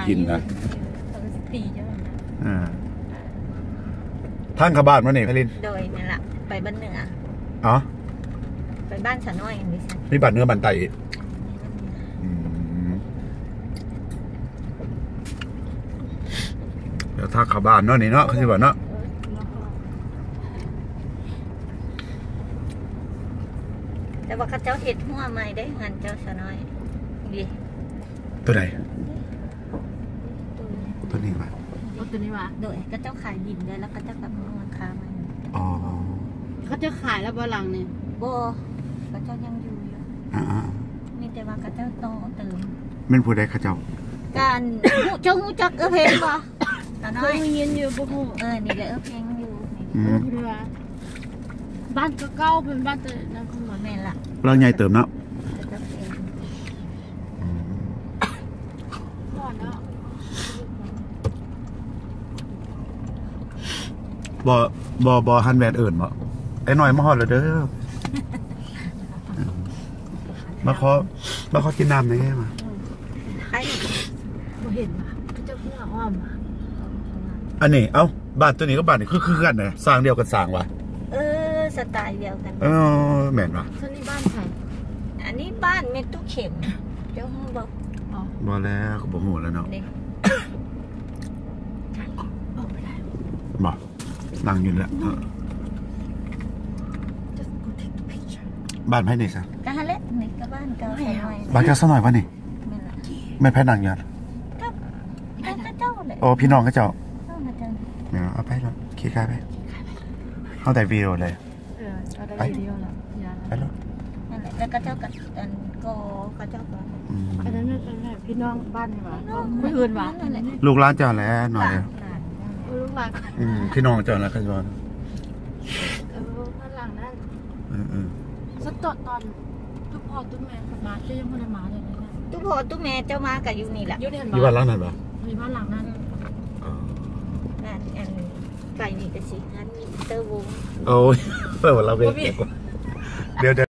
กินนะทางขบานมาเนี่ยพลินโดยนี่แหละไปบ้านเหนืออ๋อไปบ้านสะน้อยนี่บ้านเนื้อบ้านไตเดี๋ยวทางขบานเนาะนี่เนาะคือว่าเนาะแต่ว่าข้าเจ้าเห็ดหัวใหม่ได้หันเจ้าสะน้อยดีตัวไหนตัวนี้ป่ะตัวนี้วะโดยข้าเจ้าขายดินเลยแล้วข้าเจ้ากับมังค้ามันอ๋อข้าเจ้าขายแล้วบ่หลังเนี่ยบ่ข้าเจ้ายังอยู่มีแต่ว่าข้าเจ้าโตเติมเป็นผู้ใดข้าเจ้าการเจ้าหูจักเพลงป่ะเคยเงียนอยู่บ่หูนี่แหละเพลงอยู่บ้านก็เก่าเป็นบ้านแต่นั่นคือหมอแม่ละเราใหญ่เติมเนาะบ่ฮันแวนเอิญบ่ไอ้หน่อยมาฮอดเลยเด้อมาขอกินน้ำหน่อยมาใครบ่เห็นมาเจ้าเพื่ออ้อมอันนี้เอ้าบ้านตัวนี้ก็บ้านนี่คือกันนะสร้างเดียวกันสร้างวะสไตล์เดียวกันแม่นวะส่วนนี้บ้านใครอันนี้บ้านเมตุเข็มเจ้าห้องบอกบ่แล้วก็บ่ฮู้แล้วเนาะบ่นั่งอยู่แล้วบ้านไผ่นี่ซะกะฮะเละนี่ก็บ้านเก่าซะหน่อยบ้านเก่าซะหน่อยวะนี่แม่นไผ่นั่งอยู่ก็เจ้าเลยโอ้พี่น้องก็เจ้าเอาไปแล้วขี่กายไปเอาแต่วิดีโอเลยไปวิดีโอแล้วไปแล้วนั่นแหละแล้วก็เจ้ากับก็เจ้าก็อันนั้นเป็นพี่น้องบ้านนี่หว่าคนอื่นหว่าลูกหลานเจ้าแล้วหน่อยลูกหลานพี่น้องเจ้าแล้วก็ย้อนข้างหลังนั่นสตตอนตุ๊กพ่อตุ๊กแม่กลับมาจะยังไม่ได้มาเลยนะตุ๊กพ่อตุ๊กแม่เจ้ามากับอยู่นี่แหละอยู่บ้านหลังนั้นปะอยู่บ้านหลังนั้นไก่นี่ก็สิงั้นเตอร์วงโอ้ยเปิดเราเบรกเดี๋ยว